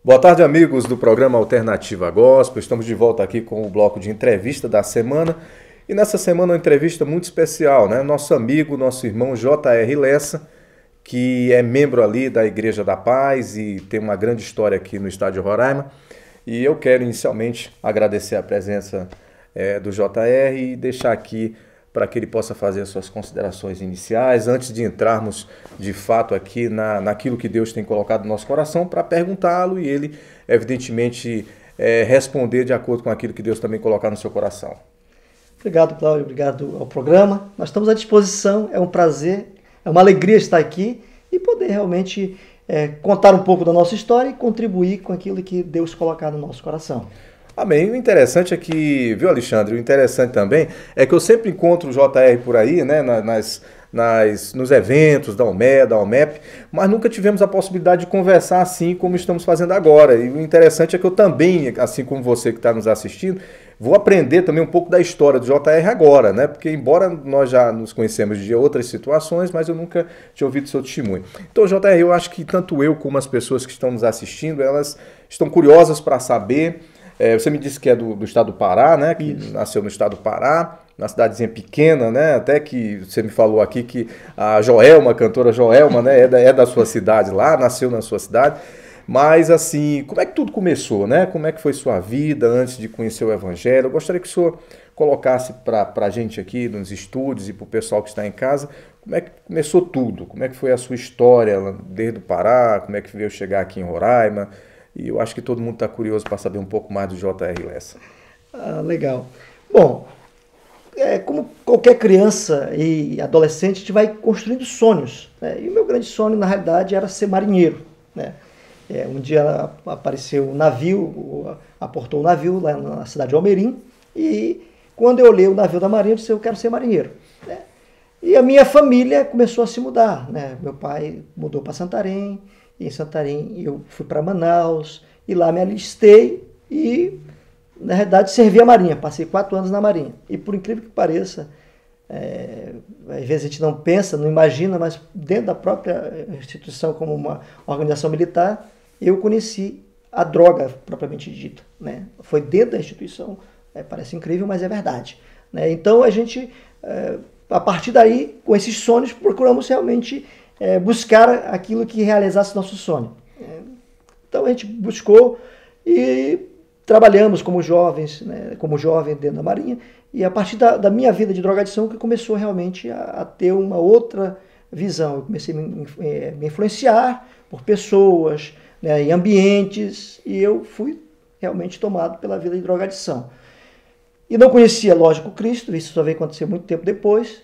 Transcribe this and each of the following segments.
Boa tarde, amigos do programa Alternativa Gospel. Estamos de volta aqui com o bloco de entrevista da semana. E nessa semana uma entrevista muito especial, né? Nosso amigo, nosso irmão J.R. Lessa, que é membro ali da Igreja da Paz e tem uma grande história aqui no estado de Roraima. E eu quero inicialmente agradecer a presença do J.R. e deixar aqui para que ele possa fazer as suas considerações iniciais, antes de entrarmos de fato aqui naquilo que Deus tem colocado no nosso coração, para perguntá-lo e ele, evidentemente, responder de acordo com aquilo que Deus também colocar no seu coração. Obrigado, Cláudio, obrigado ao programa. Nós estamos à disposição, é um prazer, é uma alegria estar aqui e poder realmente contar um pouco da nossa história e contribuir com aquilo que Deus colocar no nosso coração. Amém. O interessante é que, viu, Alexandre, o interessante também é que eu sempre encontro o JR por aí, né, nos eventos da UME, da UMEP, mas nunca tivemos a possibilidade de conversar assim como estamos fazendo agora. E o interessante é que eu também, assim como você que está nos assistindo, vou aprender também um pouco da história do JR agora, né? Porque embora nós já nos conhecemos de outras situações, mas eu nunca tinha ouvido seu testemunho. Então, JR, eu acho que tanto eu como as pessoas que estão nos assistindo, elas estão curiosas para saber. Você me disse que é do estado do Pará, né? Que Isso. Nasceu no estado do Pará, na cidadezinha pequena, né? Até que você me falou aqui que a Joelma, a cantora Joelma, né? É da sua cidade lá, nasceu na sua cidade. Mas, assim, como é que tudo começou, né? Como é que foi sua vida antes de conhecer o Evangelho? Eu gostaria que o senhor colocasse para a gente aqui nos estúdios e para o pessoal que está em casa, como é que começou tudo? Como é que foi a sua história desde o Pará? Como é que veio chegar aqui em Roraima? E eu acho que todo mundo está curioso para saber um pouco mais do J.R. Lessa. Legal. Bom, como qualquer criança e adolescente, a gente vai construindo sonhos. Né? E o meu grande sonho, na realidade, era ser marinheiro. Né? Um dia apareceu um navio, aportou um navio lá na cidade de Almerim, e quando eu olhei o navio da Marinha, eu disse, eu quero ser marinheiro. Né? E a minha família começou a se mudar. Né? Meu pai mudou para Santarém, e em Santarém eu fui para Manaus, e lá me alistei e, na realidade, servi a Marinha. Passei 4 anos na Marinha. E, por incrível que pareça, às vezes a gente não pensa, não imagina, mas dentro da própria instituição, como uma organização militar, eu conheci a droga propriamente dita. Né? Foi dentro da instituição, parece incrível, mas é verdade. Né? Então, a gente, a partir daí, com esses sonhos, procuramos realmente buscar aquilo que realizasse nosso sonho. Então a gente buscou e trabalhamos como jovens, né, como jovem dentro da Marinha, e a partir da minha vida de drogadição que começou realmente a ter uma outra visão. Eu comecei a me influenciar por pessoas, né, em ambientes, e eu fui realmente tomado pela vida de drogadição. E não conhecia, lógico, Cristo, isso só veio acontecer muito tempo depois,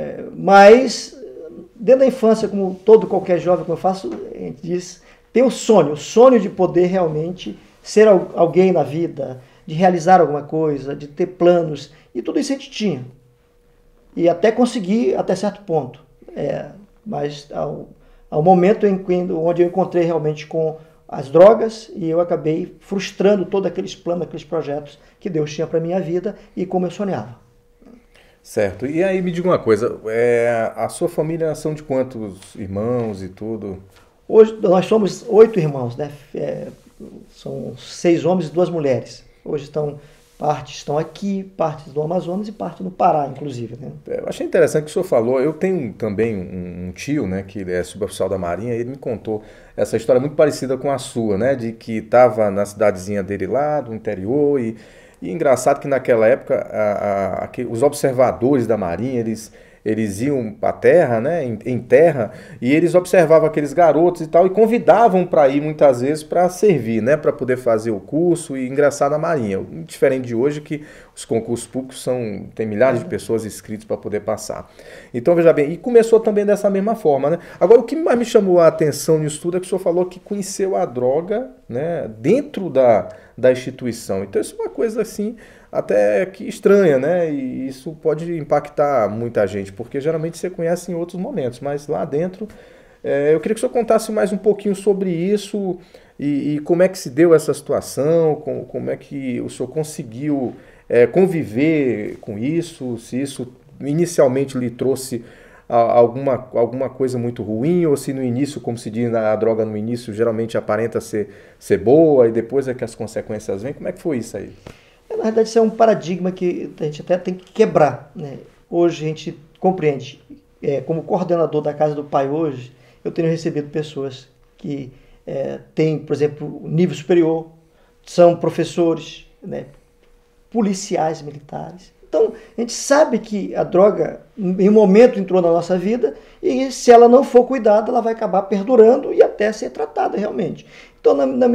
mas dentro da infância, como qualquer jovem, como eu faço, a gente diz, tem o sonho de poder realmente ser alguém na vida, de realizar alguma coisa, de ter planos, e tudo isso a gente tinha. E até conseguir até certo ponto. Mas ao momento onde eu encontrei realmente com as drogas, e eu acabei frustrando todos aqueles planos, aqueles projetos que Deus tinha para a minha vida e como eu sonhava. Certo. E aí me diga uma coisa, a sua família são de quantos irmãos e tudo? Hoje nós somos 8 irmãos, né? São 6 homens e 2 mulheres. Hoje partes estão aqui, partes do Amazonas e parte no Pará, inclusive. Né? Eu achei interessante o que o senhor falou. Eu tenho também um tio, né, que ele é suboficial da Marinha, e ele me contou essa história muito parecida com a sua, né, de que estava na cidadezinha dele lá, do interior, e engraçado que naquela época os observadores da Marinha, eles iam para a terra, né, em terra, e eles observavam aqueles garotos e tal, e convidavam para ir muitas vezes para servir, né, para poder fazer o curso, e engraçado na Marinha. Diferente de hoje que os concursos públicos tem milhares de pessoas inscritas para poder passar. Então, veja bem, e começou também dessa mesma forma, né. Agora, o que mais me chamou a atenção nisso tudo é que o senhor falou que conheceu a droga, né, dentro da instituição. Então isso é uma coisa assim até que estranha, né? E isso pode impactar muita gente, porque geralmente você conhece em outros momentos, mas lá dentro eu queria que o senhor contasse mais um pouquinho sobre isso e como é que se deu essa situação, como é que o senhor conseguiu conviver com isso, se isso inicialmente lhe trouxe alguma coisa muito ruim, ou se no início, como se diz, a droga no início geralmente aparenta ser boa e depois é que as consequências vêm? Como é que foi isso aí? Na verdade, isso é um paradigma que a gente até tem que quebrar, né? Hoje a gente compreende, como coordenador da Casa do Pai hoje, eu tenho recebido pessoas que têm, por exemplo, nível superior, são professores, né, policiais militares. Então, a gente sabe que a droga, em um momento, entrou na nossa vida e, se ela não for cuidada, ela vai acabar perdurando e até ser tratada realmente. Então,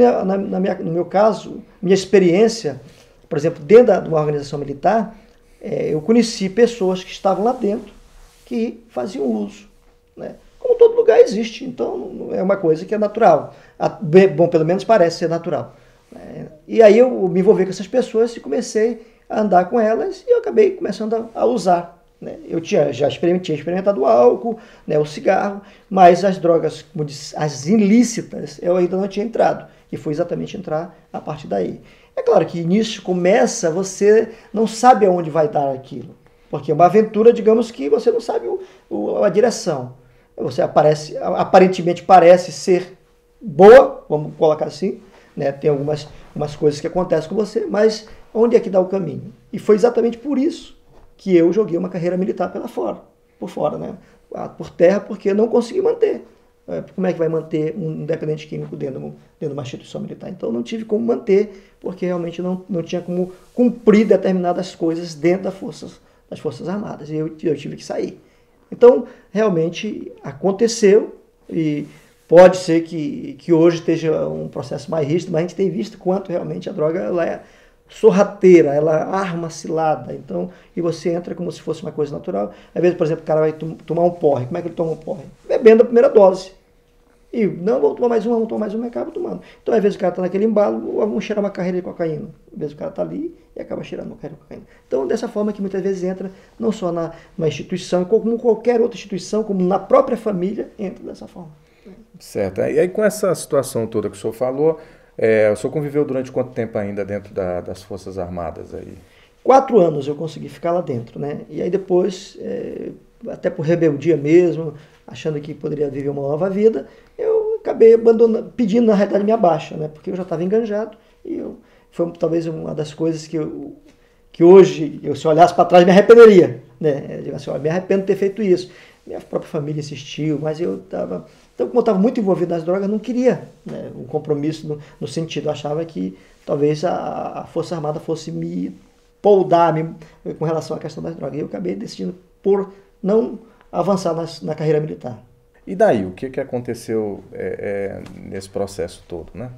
no meu caso, minha experiência, por exemplo, dentro de uma organização militar, eu conheci pessoas que estavam lá dentro que faziam uso, né? Como todo lugar existe, então é uma coisa que é natural. Bom, pelo menos parece ser natural. E aí eu me envolvi com essas pessoas e comecei a andar com elas e eu acabei começando a usar, né? Eu tinha experimentado o álcool, né, o cigarro, mas as drogas, como diz, as ilícitas, eu ainda não tinha entrado. E foi exatamente entrar a partir daí. É claro que início começa, você não sabe aonde vai dar aquilo. Porque é uma aventura, digamos que você não sabe a direção. Você aparentemente parece ser boa, vamos colocar assim, né? Tem algumas coisas que acontecem com você, mas onde é que dá o caminho? E foi exatamente por isso que eu joguei uma carreira militar por fora, né? Por terra, porque não consegui manter. Como é que vai manter um dependente químico dentro de uma instituição militar? Então não tive como manter, porque realmente não tinha como cumprir determinadas coisas dentro das Forças Armadas. E eu tive que sair. Então, realmente aconteceu e pode ser que hoje esteja um processo mais rígido, mas a gente tem visto quanto realmente a droga ela é sorrateira, ela arma cilada. Então, e você entra como se fosse uma coisa natural. Às vezes, por exemplo, o cara vai tomar um porre. Como é que ele toma um porre? Bebendo a primeira dose. E não, vou tomar mais uma, e acaba tomando. Então, às vezes o cara está naquele embalo, vamos cheirar uma carreira de cocaína. Às vezes o cara está ali e acaba cheirando uma carreira de cocaína. Então, dessa forma que muitas vezes entra, não só numa instituição, como qualquer outra instituição, como na própria família, entra dessa forma. Certo. E aí, com essa situação toda que o senhor falou, o senhor conviveu durante quanto tempo ainda dentro das Forças Armadas aí? 4 anos eu consegui ficar lá dentro, né? E aí depois, até por rebeldia mesmo, achando que poderia viver uma nova vida, eu acabei abandonando, pedindo na realidade minha baixa, né? Porque eu já estava enganjado e foi talvez uma das coisas que hoje, se eu olhasse para trás, me arrependeria, né? Assim, me arrependo de ter feito isso. Minha própria família insistiu, mas eu estava... Então, como eu estava muito envolvido nas drogas, eu não queria, né, um compromisso no sentido, eu achava que talvez a Força Armada fosse me poldar com relação à questão das drogas. E eu acabei decidindo por não avançar na carreira militar. E daí, o que aconteceu nesse processo todo, né?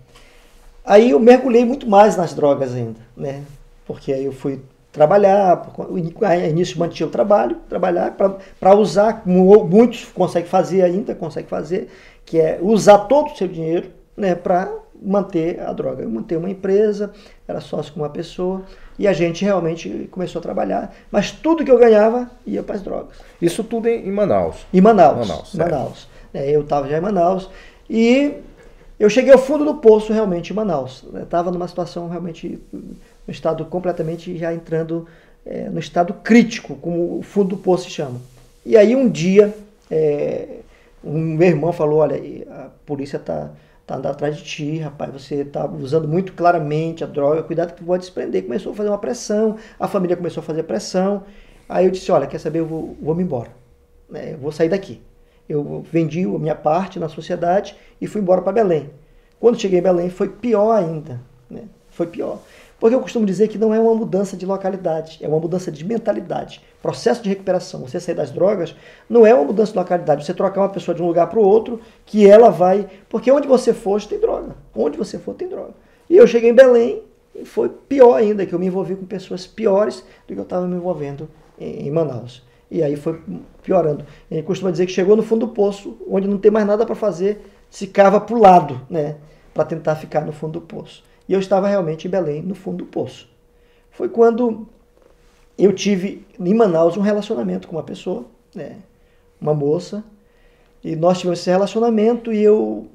Aí eu mergulhei muito mais nas drogas ainda, né? Porque aí eu fui trabalhar, início mantinha o trabalhar para usar, como muitos conseguem fazer, que é usar todo o seu dinheiro, né, para manter a droga. Eu montei uma empresa, era sócio com uma pessoa, e a gente realmente começou a trabalhar, mas tudo que eu ganhava ia para as drogas. Isso tudo em Manaus? Em Manaus. Eu estava já em Manaus, e eu cheguei ao fundo do poço realmente em Manaus. Estava numa situação realmente... no estado completamente já entrando no estado crítico, como o fundo do poço se chama. E aí um dia, meu irmão falou, olha, a polícia está andando atrás de ti, rapaz, você está usando muito claramente a droga, cuidado que pode se prender. Começou a fazer uma pressão, a família começou a fazer pressão. Aí eu disse, olha, quer saber, eu vou me embora, né? Eu vou sair daqui. Eu vendi a minha parte na sociedade e fui embora para Belém. Quando cheguei em Belém foi pior ainda, né? Foi pior. Porque eu costumo dizer que não é uma mudança de localidade, é uma mudança de mentalidade. Processo de recuperação, você sair das drogas, não é uma mudança de localidade, você trocar uma pessoa de um lugar para o outro, que ela vai... Porque onde você for, tem droga. Onde você for, tem droga. E eu cheguei em Belém e foi pior ainda, que eu me envolvi com pessoas piores do que eu estava me envolvendo em Manaus. E aí foi piorando. A gente costuma dizer que chegou no fundo do poço, onde não tem mais nada para fazer, se cava para o lado, né, para tentar ficar no fundo do poço. E eu estava realmente em Belém, no fundo do poço. Foi quando eu tive, em Manaus, um relacionamento com uma pessoa, né, uma moça, e nós tivemos esse relacionamento e eu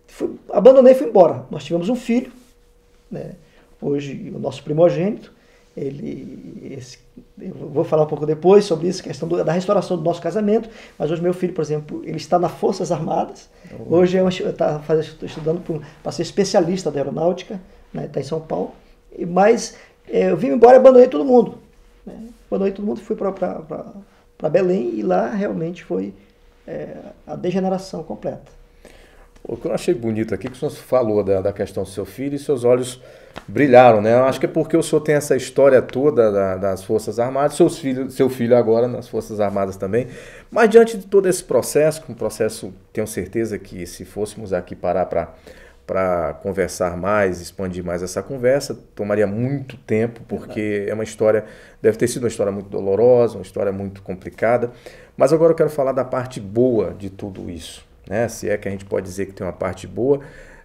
abandonei e fui embora. Nós tivemos um filho, né, hoje o nosso primogênito, Eu vou falar um pouco depois sobre isso, questão da restauração do nosso casamento, mas hoje meu filho, por exemplo, ele está nas Forças Armadas. Hoje eu estou estudando para ser especialista da aeronáutica, né, está em São Paulo. Mas eu vim embora e abandonei todo mundo. Né? Abandonei todo mundo e fui para Belém, e lá realmente foi a degeneração completa. O que eu achei bonito aqui, que o senhor falou da questão do seu filho, e seus olhos brilharam, né? Eu acho que é porque o senhor tem essa história toda das Forças Armadas, seu filho agora nas Forças Armadas também. Mas diante de todo esse processo, um processo, tenho certeza que se fôssemos aqui parar para conversar mais, expandir mais essa conversa, tomaria muito tempo, porque é uma história, deve ter sido uma história muito dolorosa, uma história muito complicada. Mas agora eu quero falar da parte boa de tudo isso. Né? Se é que a gente pode dizer que tem uma parte boa,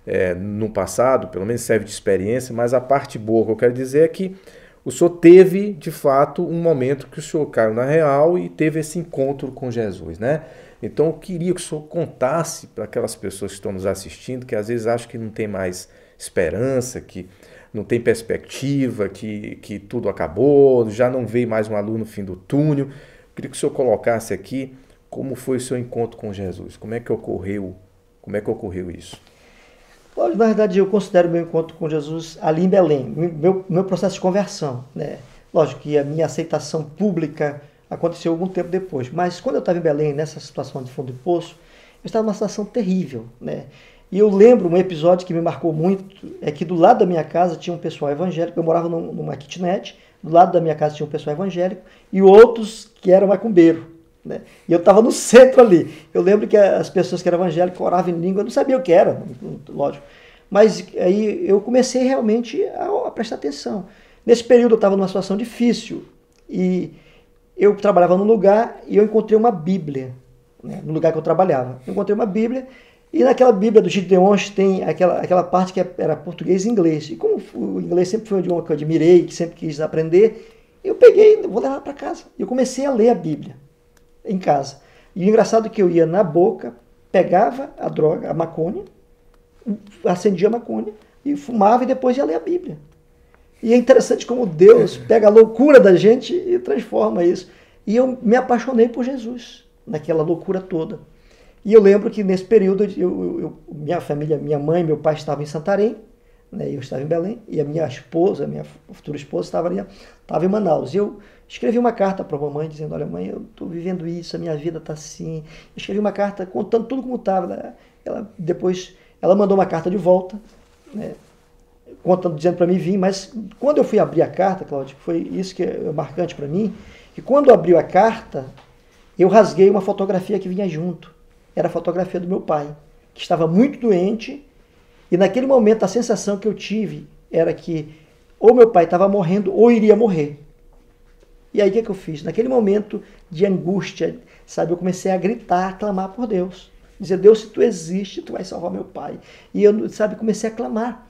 no passado, pelo menos serve de experiência, mas a parte boa que eu quero dizer é que o senhor teve, de fato, um momento que o senhor caiu na real e teve esse encontro com Jesus, né? Então eu queria que o senhor contasse para aquelas pessoas que estão nos assistindo, que às vezes acham que não tem mais esperança, que não tem perspectiva, que tudo acabou, já não veio mais uma luz no fim do túnel. Eu queria que o senhor colocasse aqui como foi o seu encontro com Jesus? Como é que ocorreu isso? Olha, na verdade, eu considero meu encontro com Jesus ali em Belém, meu processo de conversão. Né? Lógico que a minha aceitação pública aconteceu algum tempo depois, mas quando eu estava em Belém, nessa situação de fundo de poço, eu estava numa situação terrível. Né? E eu lembro um episódio que me marcou muito, é que do lado da minha casa tinha um pessoal evangélico, eu morava numa kitnet, do lado da minha casa tinha um pessoal evangélico e outros que eram macumbeiro. Né? E eu estava no centro ali. Eu lembro que as pessoas que eram evangélicas oravam em língua, eu não sabia o que era, lógico. Mas aí eu comecei realmente a prestar atenção. Nesse período eu estava numa situação difícil e eu trabalhava num lugar e eu encontrei uma Bíblia, né, no lugar que eu trabalhava. Eu encontrei uma Bíblia e naquela Bíblia do Gideões tem aquela parte que era português e inglês. E como o inglês sempre foi um idioma que eu admirei, que sempre quis aprender, eu peguei, vou levar para casa. E eu comecei a ler a Bíblia em casa. E o engraçado é que eu ia na boca, pegava a droga, a maconha, acendia a maconha e fumava e depois ia ler a Bíblia. E é interessante como Deus pega a loucura da gente e transforma isso. E eu me apaixonei por Jesus, naquela loucura toda. E eu lembro que nesse período, minha família, minha mãe, meu pai estavam em Santarém, né, eu estava em Belém, e a minha esposa, minha futura esposa, estava em Manaus. E eu escrevi uma carta para a mamãe dizendo, olha mãe, eu estou vivendo isso, a minha vida está assim. Eu escrevi uma carta contando tudo como estava. Depois ela mandou uma carta de volta, né, dizendo para mim vir, mas quando eu fui abrir a carta, Cláudio, foi isso que é marcante para mim, que quando abriu a carta, eu rasguei uma fotografia que vinha junto. Era a fotografia do meu pai, que estava muito doente, e naquele momento a sensação que eu tive era que ou meu pai estava morrendo ou iria morrer. E aí o que eu fiz? Naquele momento de angústia, sabe, eu comecei a gritar, a clamar por Deus. Dizer, Deus, se tu existe, tu vai salvar meu pai. E eu, sabe, comecei a clamar.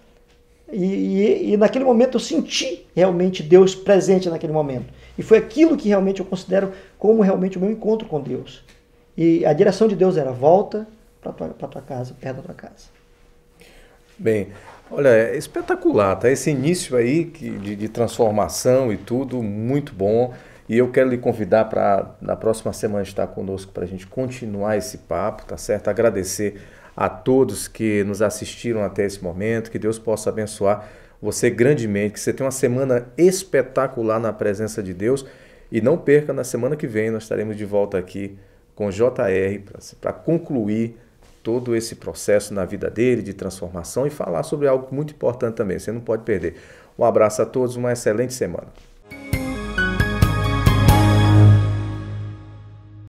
E naquele momento eu senti realmente Deus presente naquele momento. E foi aquilo que realmente eu considero como realmente o meu encontro com Deus. E a direção de Deus era, volta para tua casa, perto da tua casa. Bem, olha, é espetacular, tá? Esse início aí de transformação e tudo, muito bom. E eu quero lhe convidar para, na próxima semana, estar conosco para a gente continuar esse papo, tá certo? Agradecer a todos que nos assistiram até esse momento, que Deus possa abençoar você grandemente, que você tenha uma semana espetacular na presença de Deus. E não perca, na semana que vem nós estaremos de volta aqui com JR para concluir todo esse processo na vida dele de transformação e falar sobre algo muito importante também, você não pode perder. Um abraço a todos, uma excelente semana.